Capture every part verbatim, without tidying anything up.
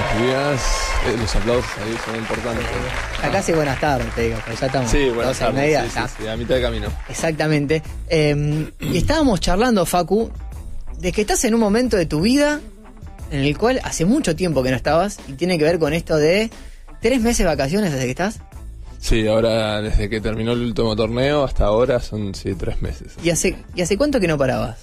buenos días. Eh, los aplausos ahí son importantes. Acá sí, buenas tardes, te digo, pero ya estamos. Sí, buenas tardes. Media, sí, sí, sí, a mitad de camino. Exactamente. Eh, y estábamos charlando, Facu, de que estás en un momento de tu vida en el cual hace mucho tiempo que no estabas y tiene que ver con esto de tres meses de vacaciones desde que estás. Sí, ahora desde que terminó el último torneo hasta ahora son sí, tres meses. ¿Y hace, ¿Y hace cuánto que no parabas?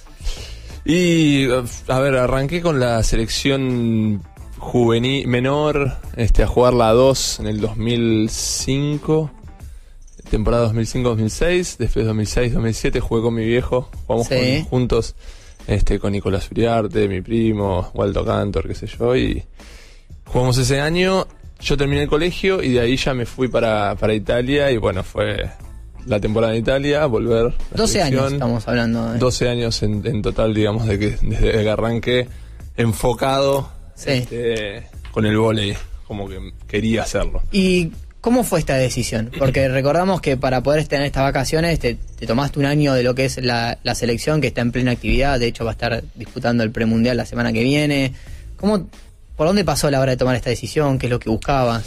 Y, a ver, arranqué con la selección juvenil menor, este, a jugar la dos en el dos mil cinco, temporada dos mil cinco dos mil seis, después dos mil seis dos mil siete jugué con mi viejo, jugamos sí. con, juntos este, con Nicolás Uriarte, mi primo, Waldo Cantor, qué sé yo, y jugamos ese año. Yo terminé el colegio y de ahí ya me fui para, para Italia y bueno, fue la temporada en Italia, volver. doce años estamos hablando. De... doce años en, en total, digamos, de que, desde que arranqué enfocado sí. este, con el vóley, como que quería hacerlo. ¿Y cómo fue esta decisión? Porque recordamos que para poder tener estas vacaciones te, te tomaste un año de lo que es la, la selección, que está en plena actividad, de hecho va a estar disputando el premundial la semana que viene. ¿Cómo... ¿Por dónde pasó la hora de tomar esta decisión? ¿Qué es lo que buscabas?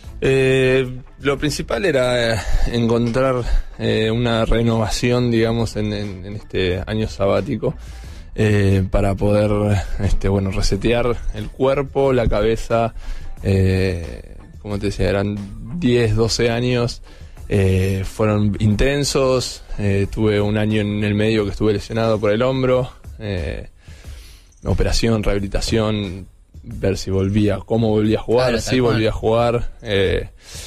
Eh, lo principal era eh, encontrar eh, una renovación, digamos, en, en, en este año sabático eh, para poder, este, bueno, resetear el cuerpo, la cabeza. Eh, como te decía, eran diez, doce años, eh, fueron intensos. Eh, tuve un año en el medio que estuve lesionado por el hombro, eh, operación, rehabilitación, ver si volvía, cómo volvía a jugar, claro, sí volvía a jugar, eh,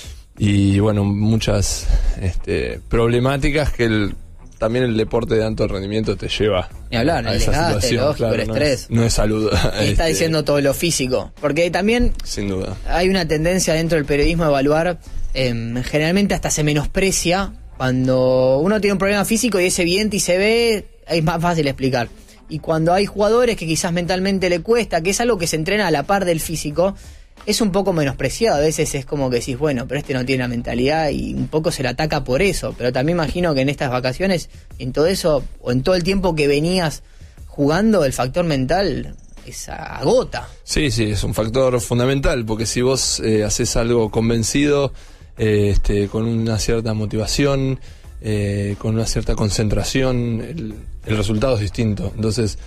y bueno, muchas este, problemáticas que el, también el deporte de alto rendimiento te lleva Ni hablar, a el esa desgaste, situación, lógico, claro, el no estrés. Es, no es salud. Y este, está diciendo todo lo físico, porque también sin duda hay una tendencia dentro del periodismo a evaluar, eh, generalmente hasta se menosprecia cuando uno tiene un problema físico y es evidente y se ve, es más fácil explicar. Y cuando hay jugadores que quizás mentalmente le cuesta, que es algo que se entrena a la par del físico, es un poco menospreciado. A veces es como que decís, bueno, pero este no tiene la mentalidad y un poco se le ataca por eso. Pero también imagino que en estas vacaciones, en todo eso, o en todo el tiempo que venías jugando, el factor mental es agota. Sí, sí, es un factor fundamental, porque si vos eh, haces algo convencido, eh, este, con una cierta motivación, eh, con una cierta concentración, el, el resultado es distinto. Entonces,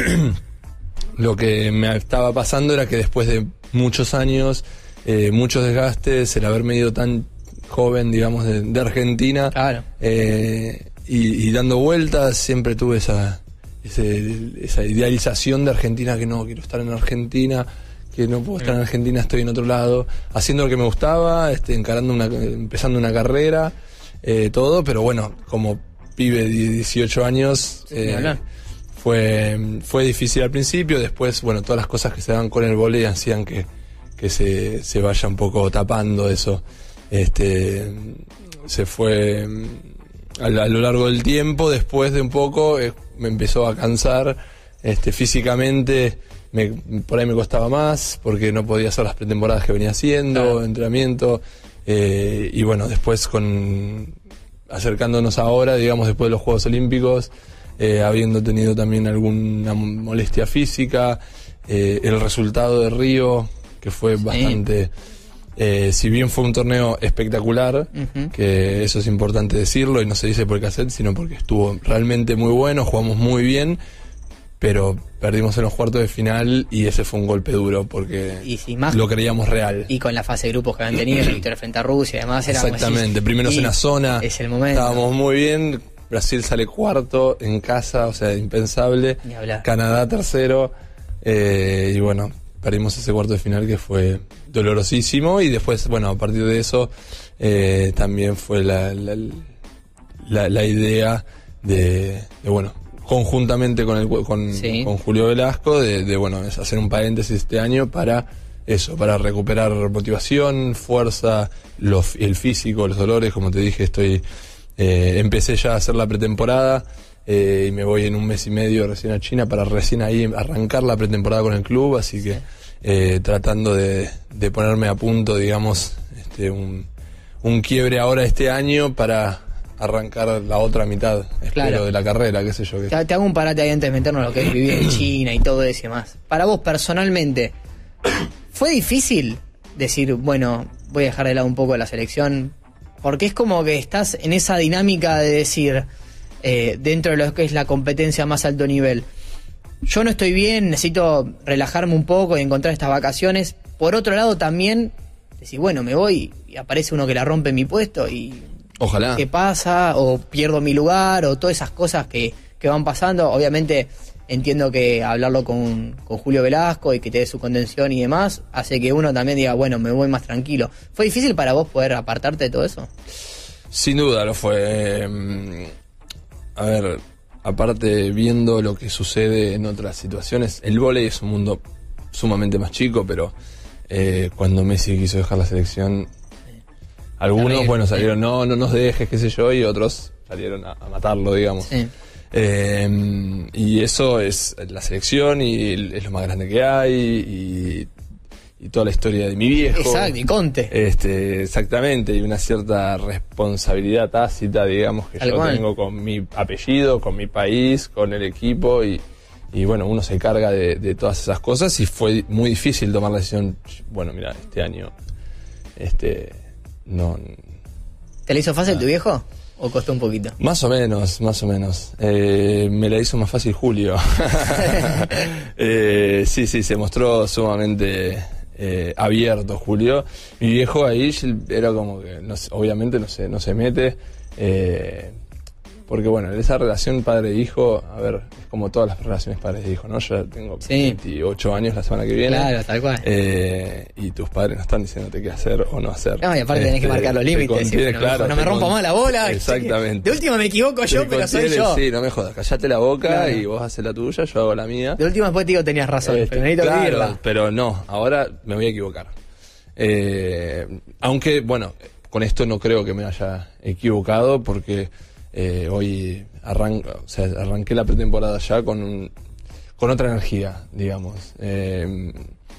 lo que me estaba pasando era que después de muchos años, eh, muchos desgastes, el haberme ido tan joven, digamos, de, de Argentina, claro. eh, y, y dando vueltas, siempre tuve esa, ese, esa idealización de Argentina, que no, quiero estar en Argentina, que no puedo estar en Argentina, estoy en otro lado, haciendo lo que me gustaba, este, encarando una, empezando una carrera, eh, todo, pero bueno, como pibe de dieciocho años, eh, fue, fue difícil al principio. Después, bueno, todas las cosas que se daban con el vóley hacían que, que se, se vaya un poco tapando eso. Este, se fue a, a lo largo del tiempo. Después de un poco eh, me empezó a cansar, este, físicamente me, por ahí me costaba más porque no podía hacer las pretemporadas que venía haciendo, claro. entrenamiento, eh, y bueno, después con acercándonos ahora, digamos, después de los Juegos Olímpicos, eh, habiendo tenido también alguna molestia física, eh, el resultado de Río, que fue sí. bastante, eh, si bien fue un torneo espectacular, uh-huh. que eso es importante decirlo, y no se dice por cassette, sino porque estuvo realmente muy bueno, jugamos muy bien, pero perdimos en los cuartos de final y ese fue un golpe duro porque y si más, lo creíamos real. Y con la fase de grupos que habían tenido, la victoria frente a Rusia, además era exactamente, primeros en la zona, es el momento. Estábamos muy bien, Brasil sale cuarto en casa, o sea, impensable. Canadá tercero, eh, y bueno, perdimos ese cuarto de final que fue dolorosísimo, y después, bueno, a partir de eso eh, también fue la, la, la, la idea de, de bueno, conjuntamente con, el, con, sí. con Julio Velasco, de, de bueno, es hacer un paréntesis este año para eso, para recuperar motivación, fuerza, los, el físico, los dolores, como te dije, estoy eh, empecé ya a hacer la pretemporada, eh, y me voy en un mes y medio recién a China para recién ahí arrancar la pretemporada con el club, así que eh, tratando de, de ponerme a punto, digamos, este, un, un quiebre ahora este año para arrancar la otra mitad, espero, claro. de la carrera, qué sé yo. Qué. Te, te hago un parate ahí antes de meternos en lo que es vivir en China y todo eso y demás. Para vos, personalmente, ¿Fue difícil decir, bueno, voy a dejar de lado un poco la selección? Porque es como que estás en esa dinámica de decir, eh, dentro de lo que es la competencia a más alto nivel, yo no estoy bien, necesito relajarme un poco y encontrar estas vacaciones. Por otro lado también, decir, bueno, me voy y aparece uno que la rompe en mi puesto y... Ojalá. ¿Qué pasa? O pierdo mi lugar, o todas esas cosas que, que van pasando. Obviamente entiendo que hablarlo con, con Julio Velasco y que te dé su contención y demás, hace que uno también diga, bueno, me voy más tranquilo. ¿Fue difícil para vos poder apartarte de todo eso? Sin duda lo fue. A ver, aparte viendo lo que sucede en otras situaciones, el vóley es un mundo sumamente más chico, pero eh, cuando Messi quiso dejar la selección, algunos, Terrible, bueno, sí. salieron, no, no nos dejes, qué sé yo, y otros salieron a, a matarlo, digamos. Sí. Eh, y eso es la selección y es lo más grande que hay y, y toda la historia de mi viejo. Exacto, y Conte. Este, exactamente, y una cierta responsabilidad tácita, digamos, que Tal yo cual. tengo con mi apellido, con mi país, con el equipo y, y bueno, uno se carga de, de todas esas cosas y fue muy difícil tomar la decisión. Bueno, mira, este año, este, no... ¿Te la hizo fácil Ah. tu viejo? ¿O costó un poquito? Más o menos, más o menos. Eh, me la hizo más fácil Julio. eh, sí, sí, se mostró sumamente eh, abierto Julio. Mi viejo ahí era como que, no sé, obviamente no se, no se mete. Eh, porque bueno, esa relación padre-hijo, a ver, es como todas las relaciones padres-hijo, ¿no? Yo ya tengo Sí. veintiocho años la semana que viene. Claro, tal cual. Eh, y tus padres no están diciéndote qué hacer o no hacer. No, y aparte tenés que Este, marcar los te límites. contiene, decir, no, claro, no me te rompa con- más la bola. Exactamente. De última me equivoco yo, Te pero soy contiene, yo. Sí, no me jodas, callate la boca Claro. y vos haces la tuya, yo hago la mía. De última después te digo tenías razón, Este, pero necesito claro, vivirla. pero no, ahora me voy a equivocar. Eh, aunque, bueno, con esto no creo que me haya equivocado porque eh, hoy arran- o sea, arranqué la pretemporada ya con un, con otra energía, digamos. Eh,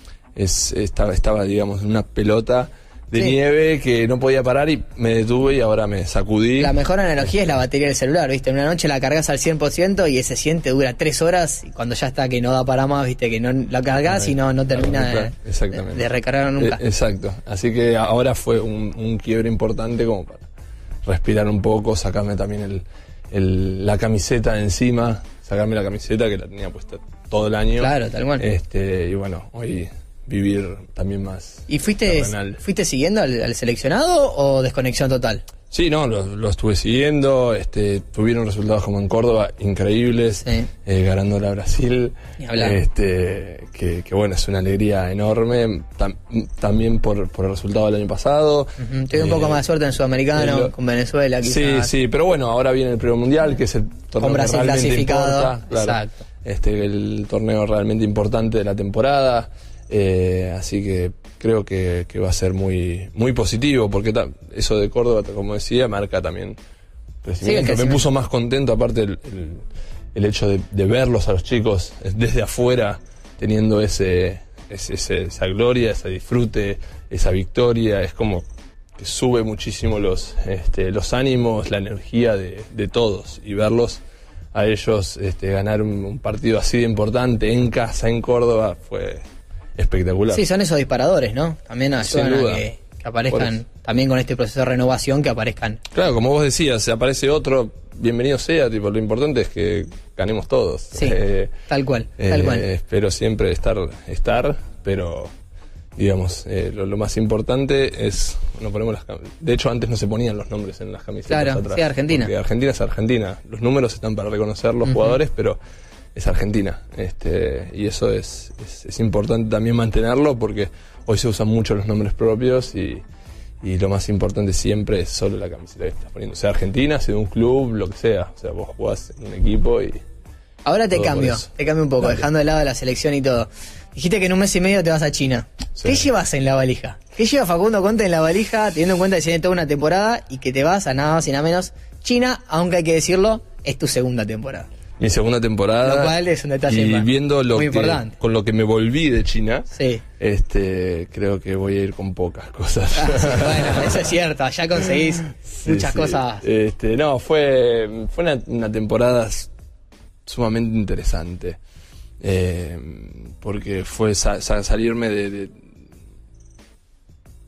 es, estaba, estaba, digamos, en una pelota de Sí. nieve que no podía parar y me detuve y ahora me sacudí. La mejor analogía es la batería del celular, ¿viste? En una noche la cargas al cien por ciento y ese cien te dura tres horas y cuando ya está que no da para más, ¿viste? Que no la cargas y no, no termina de, Exactamente. de recargar nunca. Eh, exacto. Así que ahora fue un, un quiebre importante como para respirar un poco, sacarme también el, el- la camiseta de encima, sacarme la camiseta que la tenía puesta todo el año. Claro, tal cual. Este, y bueno, hoy vivir también más. ¿Y fuiste, terrenal. fuiste siguiendo al, al seleccionado o desconexión total? Sí, no, lo, lo estuve siguiendo, este, tuvieron resultados como en Córdoba increíbles, Sí. eh, ganándole a Brasil, Ni hablar. este, que, que bueno, es una alegría enorme, tam- también por, por el resultado del año pasado. Ujú, Tuve un Eh, poco más de suerte en Sudamericano, lo- con Venezuela Sí, quizás. sí, pero bueno, ahora viene el Premio Mundial, que es el torneo Con Brasil que realmente clasificado, importa, claro. exacto. Este, el torneo realmente importante de la temporada, eh, así que creo que, que va a ser muy muy positivo, porque ta- eso de Córdoba, como decía, marca también crecimiento. Me crecimiento. puso más contento, aparte el, el, el hecho de, de verlos a los chicos desde afuera, teniendo ese, ese- ese- esa gloria, ese disfrute, esa victoria, es como que sube muchísimo los, este, los ánimos, la energía de, de todos, y verlos a ellos este, ganar un, un partido así de importante en casa, en Córdoba, fue espectacular. Sí, son esos disparadores, ¿no? También Sin ayudan a duda. que, que Por aparezcan, eso. también con este proceso de renovación, que aparezcan. Claro, como vos decías, si aparece otro, bienvenido sea, tipo, lo importante es que ganemos todos. Sí, Eh, tal cual, eh, tal cual. Espero siempre estar, estar pero digamos, eh, lo, lo más importante es, no ponemos las cam- de hecho antes no se ponían los nombres en las camisetas Claro, atrás. sí, Argentina. Porque Argentina es Argentina, los números están para reconocer los Ujú. jugadores, pero es Argentina, este, y eso es, es, es importante también mantenerlo porque hoy se usan mucho los nombres propios y, y lo más importante siempre es solo la camiseta que estás poniendo, sea Argentina, sea de un club, lo que sea, o sea, vos jugás en un equipo y... Ahora te todo por cambio, eso. te cambio un poco, Dale. dejando de lado la selección y todo. Dijiste que en un mes y medio te vas a China. Sí. ¿Qué llevas en la valija? ¿Qué lleva Facundo Conte en la valija, teniendo en cuenta que se viene toda una temporada y que te vas a nada más y nada menos China, aunque hay que decirlo, es tu segunda temporada? Mi segunda temporada. Lo cual es un detalle y más- viendo lo muy que, importante. con lo que me volví de China, Sí. este, creo que voy a ir con pocas cosas. Ah, sí, bueno, eso es cierto, allá conseguís Sí, muchas sí. cosas. Este, no, fue, fue una, una temporada s- sumamente interesante. Eh, porque fue sa- sa- salirme de, de-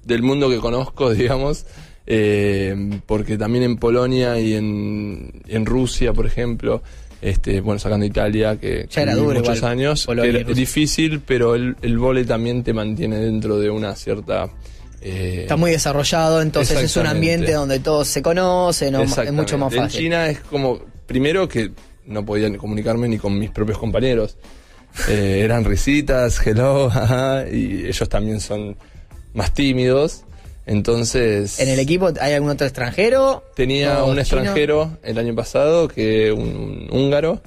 del mundo que conozco, digamos, eh, porque también en Polonia y en, en Rusia, por ejemplo, este, bueno, sacando Italia, que, ya era que duro muchos igual, años, Polonia, era difícil, pero el, el vóley también te mantiene dentro de una cierta... Eh, Está muy desarrollado, entonces es un ambiente donde todos se conocen, ¿no? Es mucho más fácil. En China es como, primero que no podía comunicarme ni con mis propios compañeros. Eh, eran risitas, hello, ajá, y ellos también son más tímidos. Entonces... ¿En el equipo hay algún otro extranjero? Tenía un chino? extranjero el año pasado, que un, un húngaro.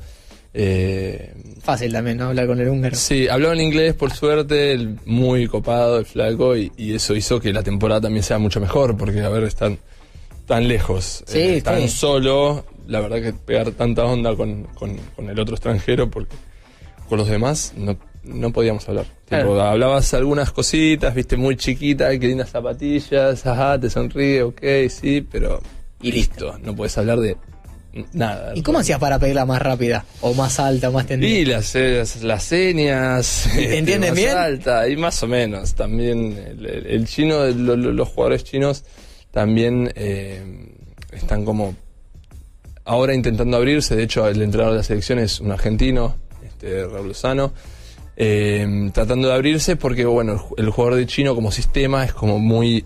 Eh, Fácil también, ¿no? Hablar con el húngaro. Sí, hablaba en inglés, por suerte, el, muy copado, el flaco, y, y eso hizo que la temporada también sea mucho mejor, porque, a ver, están tan lejos, sí, eh, tan sí. solo, la verdad que pegar tanta onda con, con, con el otro extranjero, porque con los demás no, no podíamos hablar. Claro. Tipo, hablabas algunas cositas, viste, muy chiquita, qué lindas zapatillas, ajá, te sonríe, ok, sí, pero... Y listo, no puedes hablar de... nada. ¿Y cómo hacías para pedirla más rápida? ¿O más alta, o más tendida? Y las, las, las señas. ¿Y te entienden más bien? Alta, y más o menos. También el, el, el chino, lo, lo, los jugadores chinos también eh, están como ahora intentando abrirse. De hecho, el entrenador de la selección es un argentino, este, Raúl Lozano, eh, tratando de abrirse porque, bueno, el, el jugador de chino como sistema es como muy...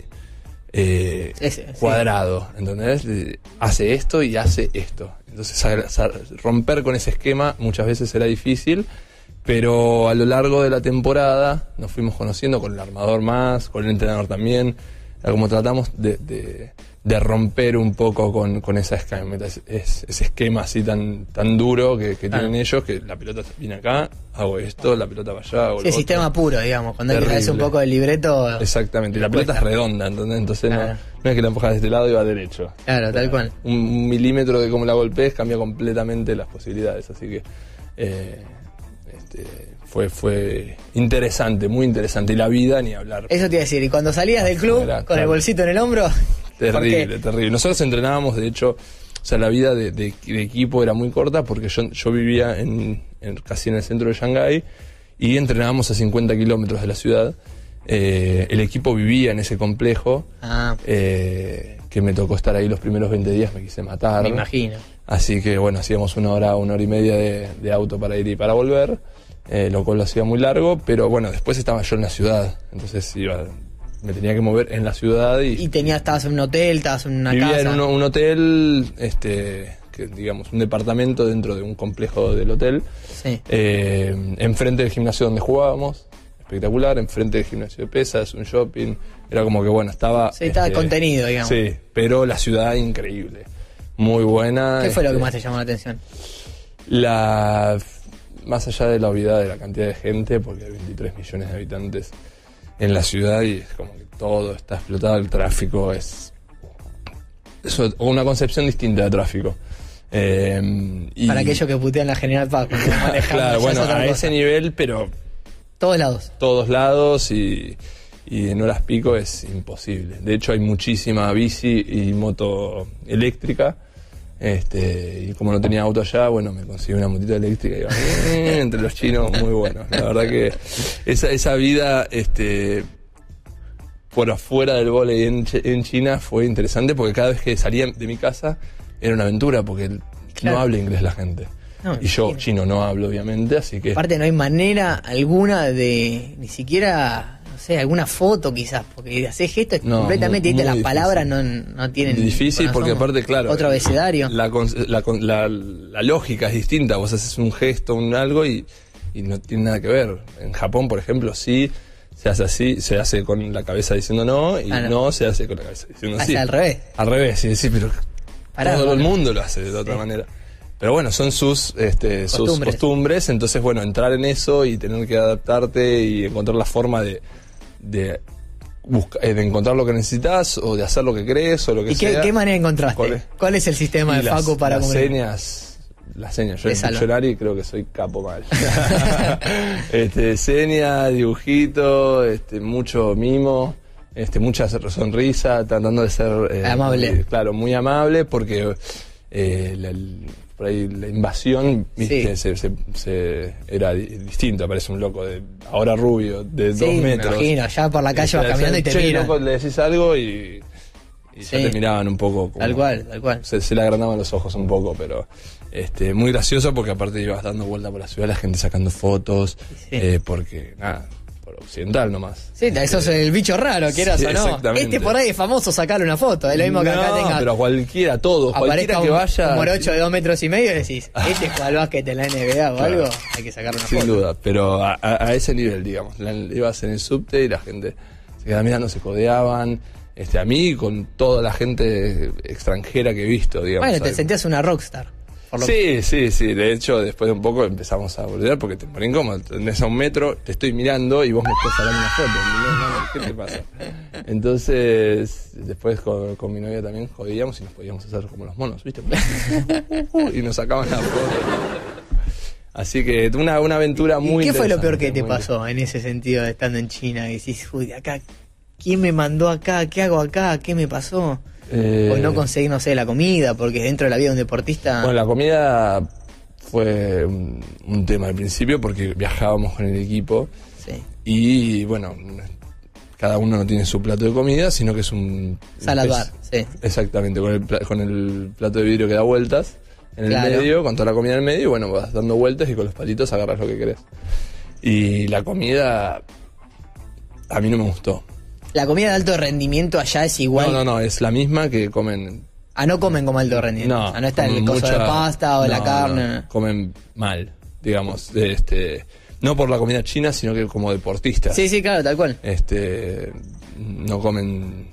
Eh, Ese, cuadrado, sí. ¿Entendés? Hace esto y hace esto. Entonces a, a, romper con ese esquema muchas veces era difícil, pero a lo largo de la temporada nos fuimos conociendo con el armador más, con el entrenador también, como tratamos de, de, de romper un poco con, con esa esquema, es, es, ese esquema así tan, tan duro que, que tienen ah. ellos, que la pelota viene acá, hago esto, la pelota va allá, hago sí, el sistema puro, digamos, cuando hay que hacer un poco del libreto. Exactamente, y la pelota es redonda, ¿entendés? Entonces claro. no, no es que la empujas de este lado y va derecho. Claro, tal cual. Un, un milímetro de cómo la golpees cambia completamente las posibilidades, así que eh, este, fue, fue interesante, muy interesante, y la vida ni hablar. Eso te iba a decir, y cuando salías del club era, con claro. el bolsito en el hombro... Terrible, terrible. Nosotros entrenábamos, de hecho, o sea, la vida de, de, de equipo era muy corta porque yo, yo vivía en, en, casi en el centro de Shanghái y entrenábamos a cincuenta kilómetros de la ciudad. Eh, el equipo vivía en ese complejo, ah. eh, que me tocó estar ahí los primeros veinte días, me quise matar. Me imagino. Así que, bueno, hacíamos una hora, una hora y media de, de auto para ir y para volver, eh, lo cual lo hacía muy largo, pero bueno, después estaba yo en la ciudad, entonces iba... me tenía que mover en la ciudad y... Y tenías, estabas en un hotel, estabas en una vivía casa... Vivía en un, un hotel, este, que, digamos, un departamento dentro de un complejo del hotel. Sí. Eh, enfrente del gimnasio donde jugábamos, espectacular, enfrente del gimnasio de pesas, un shopping. Era como que, bueno, estaba... Sí, estaba este, contenido, digamos. Sí, pero la ciudad increíble, muy buena. ¿Qué fue este, lo que más te llamó la atención? La... Más allá de la obviedad de la cantidad de gente, porque hay veintitrés millones de habitantes en la ciudad y es como que todo está explotado, el tráfico es, es una concepción distinta de tráfico. Eh, y para aquellos que putean la General Paz. Claro, bueno, a cosa. Ese nivel, pero... Todos lados. Todos lados y, y en horas pico es imposible. De hecho hay muchísima bici y moto eléctrica. Este, y como no tenía auto allá, bueno, me conseguí una motito eléctrica y iba eh, entre los chinos, muy bueno. La verdad que esa, esa vida este, por afuera del vóley en, en China fue interesante porque cada vez que salía de mi casa era una aventura porque claro. no habla inglés la gente. No, y yo imagino. Chino no hablo, obviamente, así que... Aparte no hay manera alguna de ni siquiera... no sé, alguna foto quizás, porque hacer gestos no, completamente, muy, muy las difícil. Palabras no, no tienen... Difícil porque aparte, claro... Otro abecedario. La, la, la, la lógica es distinta, vos haces un gesto, un algo y, y no tiene nada que ver. En Japón, por ejemplo, sí, se hace así, se hace con la cabeza diciendo no y ah, no. no se hace con la cabeza diciendo ah, sí. Al revés. Al revés, sí, sí, pero Pará, todo bueno. el mundo lo hace de otra sí. manera. Pero bueno, son sus, este, costumbres. sus costumbres, entonces bueno, entrar en eso y tener que adaptarte y encontrar la forma de, de, busca, de encontrar lo que necesitas o de hacer lo que crees o lo que ¿Y sea. ¿Y qué, qué manera encontraste? ¿Cuál es, ¿Cuál es el sistema de las, Facu para las comunicar? señas, las señas, yo en diccionario creo que soy capo mal. este, señas, dibujito, este, mucho mimo. Este, mucha sonrisa, tratando de ser... Eh, amable. Eh, claro, muy amable porque... Eh, la, por ahí la invasión, viste, Sí. se, se, se- era di- distinto, aparece un loco de ahora rubio, de Sí, dos me metros. imagino, ya por la calle vas te caminando y te "Che, miran". loco", le decís algo y, y Sí. ya te miraban un poco. Como, Tal cual, tal cual. Se, se le agrandaban los ojos un poco, pero este muy gracioso porque aparte ibas dando vuelta por la ciudad, la gente sacando fotos, Sí. eh, porque nada, por occidental nomás. Sí, eso es el bicho raro, quieras Sí, o no. exactamente. Este por ahí es famoso sacarle una foto, es lo mismo que acá No, tenga. pero a cualquiera, todos, Aparezca cualquiera que un, vaya. un morocho de dos metros y medio y decís, este juega al básquet en la N B A o Claro. algo, hay que sacarle una Sin foto. duda, pero a, a- a ese nivel, digamos. La- ibas en el subte y la gente se quedaba mirando, se codeaban. Este, a mí, con toda la gente extranjera que he visto, digamos. Bueno, te ¿sabes? sentías una rockstar. Por lo Sí, sí, sí. De hecho, después de un poco empezamos a volver porque te pones incómodo. Tenés a un metro, te estoy mirando y vos me estás sacando una foto. ¿Entendés? No, ¿qué te pasa? Entonces, después con, con mi novia también jodíamos y nos podíamos hacer como los monos, ¿viste? Y nos sacaban la foto. Así que una, una aventura muy ¿Y qué fue lo peor interesante, que te muy pasó en ese sentido de estando en China? Y decís, uy, de acá, ¿quién me mandó acá? ¿Qué hago acá? ¿Qué me pasó? Eh, O no conseguí, no sé, la comida, porque dentro de la vida de un deportista... Bueno, la comida fue un, un tema al principio porque viajábamos con el equipo Sí. y bueno, cada uno no tiene su plato de comida, sino que es un... Salad un bar, sí. Exactamente, con el, pla- con el plato de vidrio que da vueltas en el Claro. medio, con toda la comida en el medio, y bueno, vas dando vueltas y con los palitos agarras lo que querés. Y la comida a mí no me gustó. La comida de alto rendimiento allá es igual. No, no, no, es la misma que comen. Ah, no comen como alto rendimiento. No, Ah, no está el comen coso de mucha- pasta o de la no, carne. no, comen mal, digamos, de este, no por la comida china, sino que como deportistas. Sí, sí, claro, tal cual. Este, no comen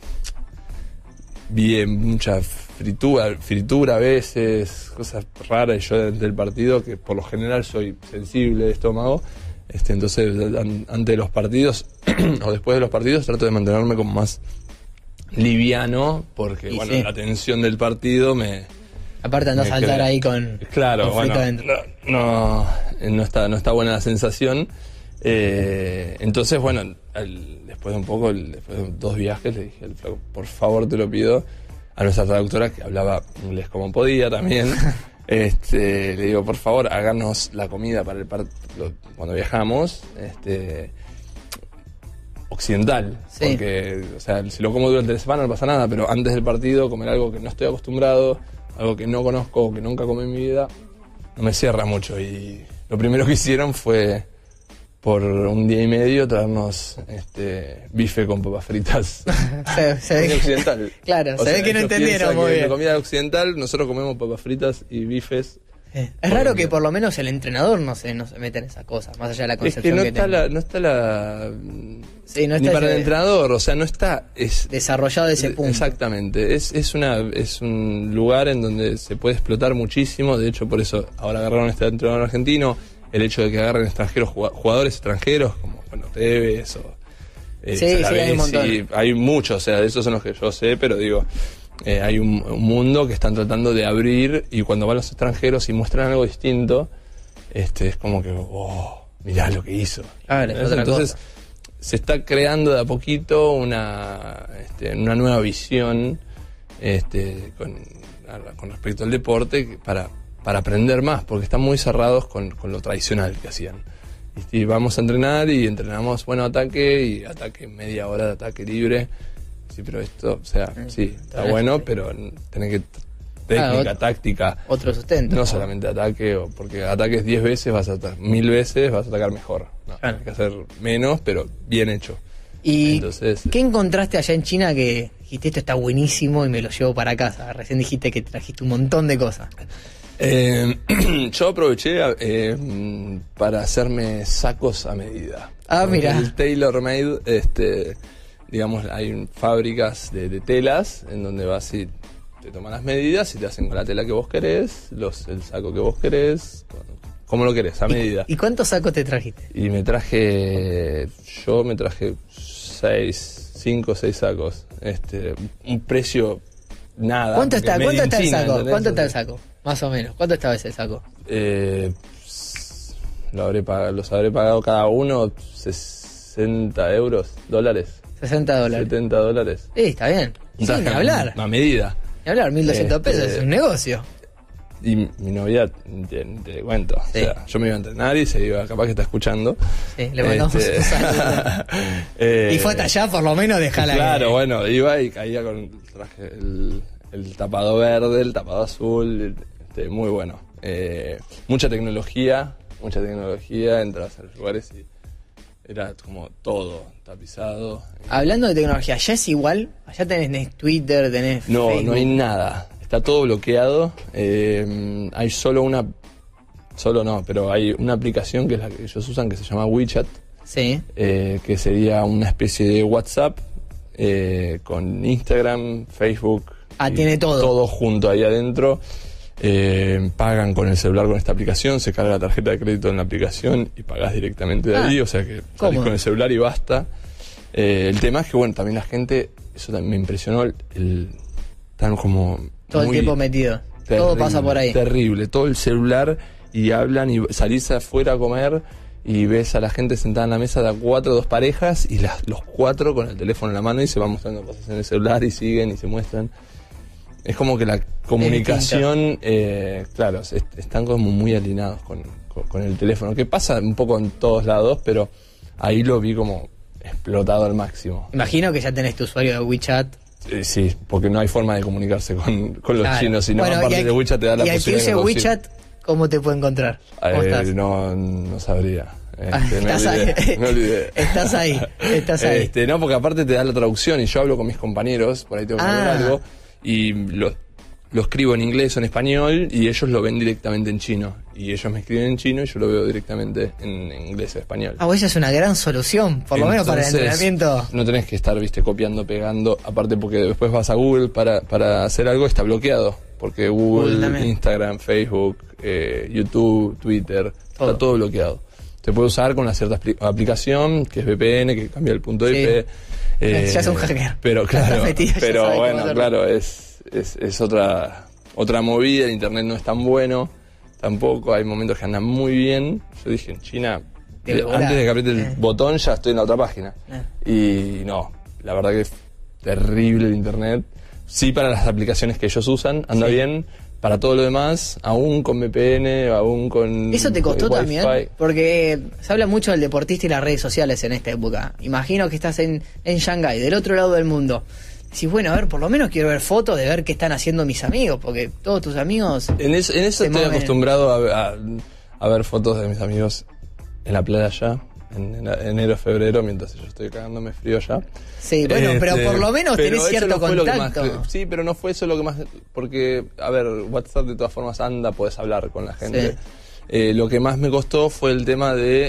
bien, mucha fritura, fritura a veces, cosas raras. Y yo dentro del partido, que por lo general soy sensible de estómago, este, entonces an- antes de los partidos o después de los partidos trato de mantenerme como más liviano, porque Y bueno, sí. la tensión del partido me... Aparte andás me a saltar crea- ahí con, Claro, con frito bueno, adentro. no, no, no está, no está buena la sensación. Eh, entonces, bueno, al- después de un poco, el- después de dos viajes, le dije al flaco, por favor te lo pido, a nuestra traductora, que hablaba inglés como podía también, este, le digo, por favor, háganos la comida para el par- lo- cuando viajamos, este, occidental, Sí. porque, o sea, si lo como durante la semana no pasa nada, pero antes del partido comer algo que no estoy acostumbrado, algo que no conozco o que nunca comí en mi vida, no me cierra mucho. Y lo primero que hicieron fue, por un día y medio, traernos este bife con papas fritas. se, se ve Comida que, occidental. Claro, O se sea, ve que no ellos entendieron piensan muy que bien. en la comida occidental nosotros comemos papas fritas y bifes. Eh, Es raro que por lo menos el entrenador no se, no se meta en esas cosas, más allá de la Es concepción que no que está tenga. la, no está la Sí, no ni está para ese- el entrenador, o sea, no está es desarrollado ese punto. Exactamente, es, es una es un lugar en donde se puede explotar muchísimo. De hecho, por eso ahora agarraron este entrenador argentino, el hecho de que agarren extranjeros, jugadores extranjeros como bueno, Tevez o eh, Sí, sí, Salavesi, hay un montón. hay muchos, o sea, de esos son los que yo sé, pero digo, eh, hay un, un mundo que están tratando de abrir, y cuando van los extranjeros y muestran algo distinto, este es como que, oh, mirá lo que hizo. Claro, es otra Entonces, cosa. se está creando de a poquito una, este, una nueva visión este, con, con respecto al deporte que- para, para aprender más, porque están muy cerrados con, con lo tradicional que hacían. Y, y vamos a entrenar y entrenamos, bueno, ataque y ataque, media hora de ataque libre. Sí, pero esto, o sea, sí, está bien. bueno, pero tenés que técnica, otro- táctica. Otro sustento. No solamente ataque, o porque ataques diez veces, vas a atacar mil veces, vas a atacar mejor. No, Claro. hay que hacer menos, pero bien hecho. ¿Y Entonces, qué encontraste allá en China que dijiste esto está buenísimo y me lo llevo para casa? Recién dijiste que trajiste un montón de cosas. eh, yo aproveché eh, para hacerme sacos a medida. Ah, Porque mirá. El tailor made, este, digamos, hay fábricas de, de telas en donde vas y te toman las medidas y te hacen con la tela que vos querés, los, el saco que vos querés, como lo querés, a medida. ¿Y cuántos sacos te trajiste? Y me traje, yo me traje seis, cinco o seis sacos. Este, un precio nada. ¿Cuánto porque está, medio ¿cuánto está el en China, saco? ¿entendés? ¿Cuánto está el O sea, saco? Más o menos. ¿Cuánto estaba ese saco? Eh, lo habré pagado, los habré pagado cada uno sesenta euros, dólares, sesenta dólares. setenta dólares. Sí, está bien. Un Sí, ni traje hablar. A medida. Ni hablar, mil doscientos Este- pesos, es un negocio. y mi novia, te, te cuento, sí. O sea, yo me iba a entrenar y se iba, capaz que está escuchando. Sí, le mandamos este, un saludo. eh, y fue hasta allá, por lo menos, dejala. Claro, que... bueno, iba y caía con el traje, el, el tapado verde, el tapado azul, este, muy bueno. Eh, mucha tecnología, mucha tecnología, entras a los lugares y era como todo tapizado. Hablando de tecnología, ¿allá es igual? ¿Allá tenés Twitter, tenés No, Facebook? No hay nada. Está todo bloqueado. Eh, hay solo una... Solo no, pero hay una aplicación que es la que ellos usan que se llama WeChat. Sí. Eh, que sería una especie de WhatsApp eh, con Instagram, Facebook. Ah, tiene todo. Todo junto ahí adentro. Eh, pagan con el celular con esta aplicación, se carga la tarjeta de crédito en la aplicación y pagás directamente de ah, ahí, o sea que salís con el celular y basta. Eh, el tema es que, bueno, también la gente, eso también me impresionó, el, el están como... Todo el tiempo metido, terrible, todo pasa por ahí. Terrible, todo el celular y hablan y salís afuera a comer y ves a la gente sentada en la mesa de a cuatro, dos parejas y las, los cuatro con el teléfono en la mano y se van mostrando cosas en el celular y siguen y se muestran. Es como que la comunicación, eh, claro, est- están como muy alineados con, con, con el teléfono, que pasa un poco en todos lados, pero ahí lo vi como explotado al máximo. Imagino que ya tenés tu usuario de WeChat. Eh, sí, porque no hay forma de comunicarse con, con los claro. chinos, sino bueno, aparte de WeChat te da la y posibilidad de... Y al que use WeChat, ¿cómo te puede encontrar? ¿Cómo eh, estás? No, no sabría. Este, ah, me estás olvidé, ahí. me olvidé. Estás ahí, estás ahí. Este, no, porque aparte te da la traducción y yo hablo con mis compañeros, por ahí tengo que ah. ver algo, y lo... lo escribo en inglés o en español y ellos lo ven directamente en chino. Y ellos me escriben en chino y yo lo veo directamente en inglés o español. Ah, pues esa es una gran solución, por lo Entonces, menos para el entrenamiento. No tenés que estar, viste, copiando, pegando. Aparte porque después vas a Google para, para hacer algo, está bloqueado. Porque Google, Google Instagram, Facebook, eh, YouTube, Twitter, todo. Está todo bloqueado. Se puede usar con una cierta aplicación, que es V P N, que cambia el punto sí. I P. Eh, ya es un hacker. Pero claro, metido, pero bueno, claro, es... Es, es otra otra movida, el internet no es tan bueno, tampoco, hay momentos que andan muy bien. Yo dije, en China, de, antes de que apriete el eh. botón ya estoy en la otra página. Eh. Y no, la verdad que es terrible el internet. Sí, para las aplicaciones que ellos usan, anda sí. bien. Para todo lo demás, aún con V P N, aún con... ¿Eso te costó también? Porque se habla mucho del deportista y las redes sociales en esta época. Imagino que estás en, en Shanghái, del otro lado del mundo. Sí, bueno, a ver, por lo menos quiero ver fotos de ver qué están haciendo mis amigos, porque todos tus amigos... En eso, en eso estoy acostumbrado a, a, a ver fotos de mis amigos en la playa allá, en, en enero, febrero, mientras yo estoy cagándome frío allá. Sí, bueno, este, pero por lo menos tenés cierto no contacto. Más, sí, pero no fue eso lo que más... Porque, a ver, WhatsApp de todas formas anda, podés hablar con la gente. Sí. Eh, lo que más me costó fue el tema de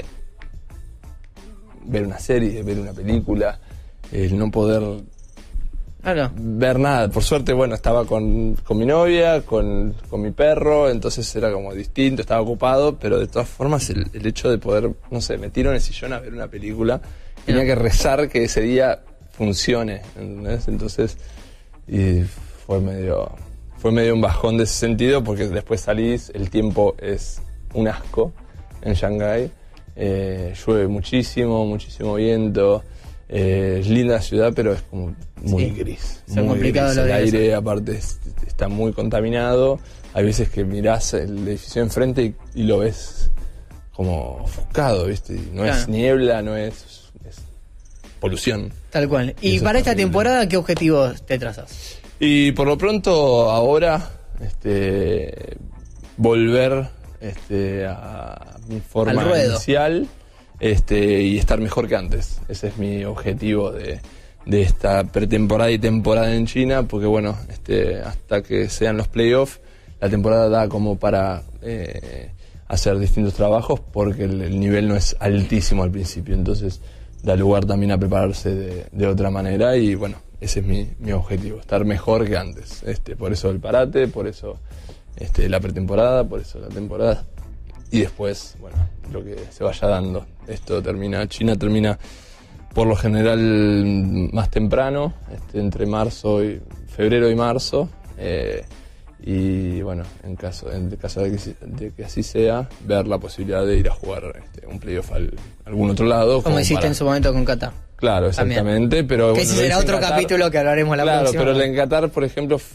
ver una serie, ver una película, el no poder... Claro. Ver nada, por suerte, bueno, estaba con, con mi novia, con, con mi perro, entonces era como distinto, estaba ocupado, pero de todas formas el, el hecho de poder, no sé, me tiro en el sillón a ver una película, tenía que rezar que ese día funcione, ¿entendés? Entonces, y fue medio, fue medio un bajón de ese sentido, porque después salís, el tiempo es un asco en Shanghái, eh, llueve muchísimo, muchísimo viento. Eh, es linda la ciudad, pero es como muy sí, gris. Muy complicado gris. El aire, aparte, es, está muy contaminado. Hay veces que mirás el edificio enfrente y, y lo ves como ofuscado, ¿viste? Y no claro. es niebla, no es, es polución. Tal cual. ¿Y para esta temporada qué objetivos te trazas? Y por lo pronto, ahora, este, volver este, a mi forma inicial. Este, y estar mejor que antes. Ese es mi objetivo de, de esta pretemporada y temporada en China, porque bueno, este, hasta que sean los playoffs, la temporada da como para eh, hacer distintos trabajos, porque el, el nivel no es altísimo al principio, entonces da lugar también a prepararse de, de otra manera, y bueno, ese es mi, mi objetivo, estar mejor que antes. Este, por eso el parate, por eso este, la pretemporada, por eso la temporada. Y después, bueno, lo que se vaya dando. Esto termina, China termina por lo general más temprano, este, entre marzo y febrero y marzo. Eh, y bueno, en caso, en caso de, que, de que así sea, ver la posibilidad de ir a jugar este, un playoff al algún otro lado. Como, como hiciste para... en su momento con Qatar. Claro, exactamente. También. Pero que ese bueno, será otro Qatar, capítulo que hablaremos la claro, próxima. Claro, pero en Qatar, por ejemplo,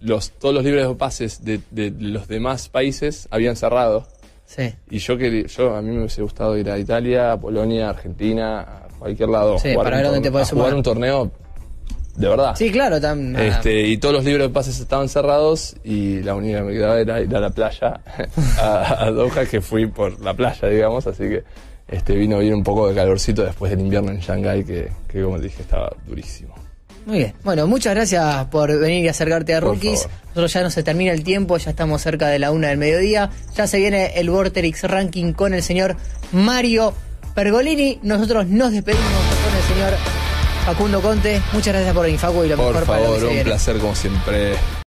los, todos los libros de pases de, de los demás países habían cerrado. Sí. Y yo quería, yo a mí me hubiese gustado ir a Italia, a Polonia, a Argentina, a cualquier lado. Sí, para ver dónde te podés jugar sumar. un torneo de verdad. Sí, claro. Tan, este, y todos los libros de pases estaban cerrados y la única que me quedaba era ir a la playa, a, a Doha, que fui por la playa, digamos, así que este, vino bien un poco de calorcito después del invierno en Shanghái, que, que como dije estaba durísimo. Muy bien. Bueno, muchas gracias por venir y acercarte a Por Rookies. favor. Nosotros ya no se termina el tiempo, ya estamos cerca de la una del mediodía. Ya se viene el Vorterix Ranking con el señor Mario Pergolini. Nosotros nos despedimos con el señor Facundo Conte. Muchas gracias por venir, Facu, y lo Por mejor para lo que favor, se un viene. placer como siempre.